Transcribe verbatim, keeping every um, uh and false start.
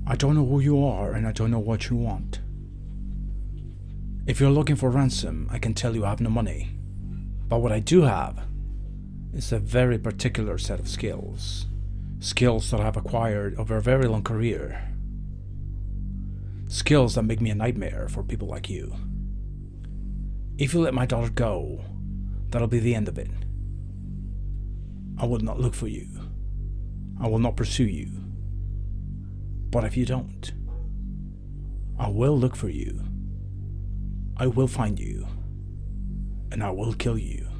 I don't know who you are and I don't know what you want. If you're looking for ransom, I can tell you I have no money. But what I do have is a very particular set of skills. Skills that I've acquired over a very long career. Skills that make me a nightmare for people like you. If you let my daughter go, that'll be the end of it. I will not look for you. I will not pursue you. But if you don't, I will look for you. I will find you. And I will kill you.